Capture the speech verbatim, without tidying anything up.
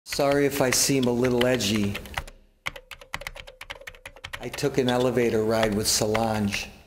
Sorry if I seem a little edgy. I took an elevator ride with Solange.